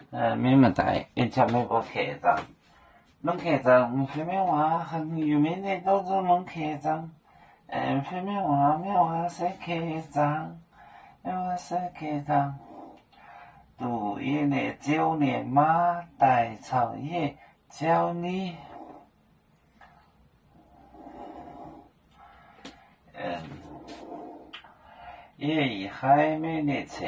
缅甸在一家美国客栈，龙客栈后面话很有名的都是龙客栈，后面话面话是客栈，面话是客栈。读1年9年马代草叶教你，也以海美的车，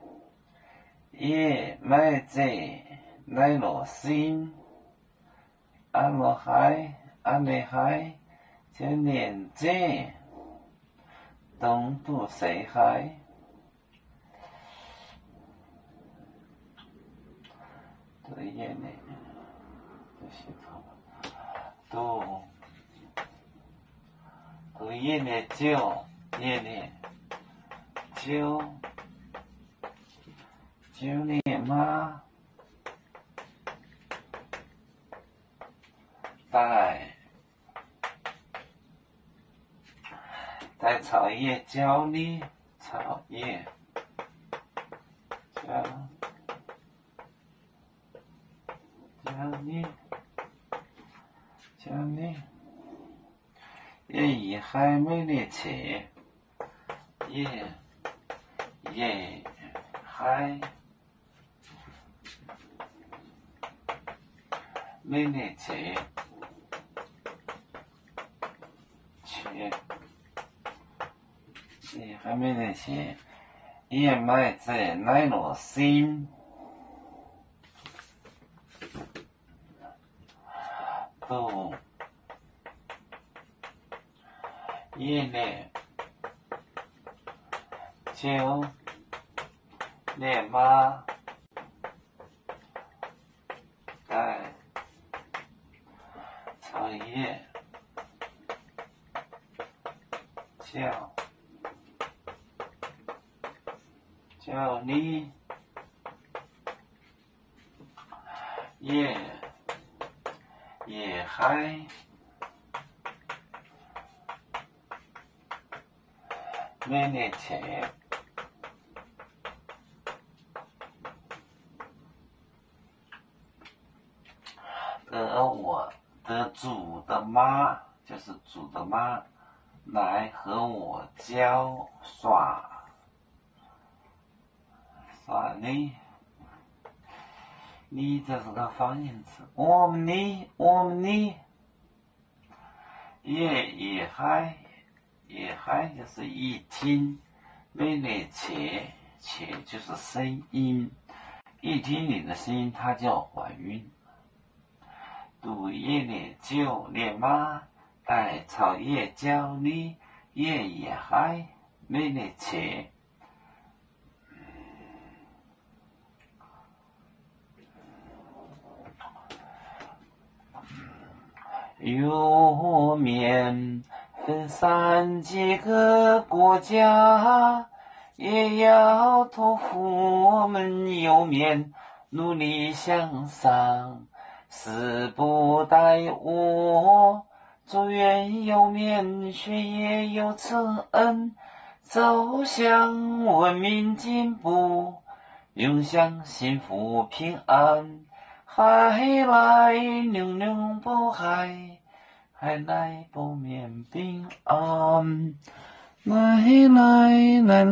也买这来落心，阿落海，阿内海，就连这东渡西海。对耶呢，这写错了。读耶呢9年嘛，在草叶教你草叶教你，也以海美的车，也海美的车，也海美的车，也买这来落心。读1年9年马代草叶教你也海美的车，的主的妈就是主的妈来和我耍你这是个方言词，我们你也海就是一听美丽且就是声音，一听你的声音它就要怀孕。读1年9年马代草叶教你也海美丽且。有面分散几个国家，也要托付我们有面努力向上，时不待我，祝愿有面学业有承恩，走向文明进步，永享幸福平安。海来流流不海，海来不免平安，来。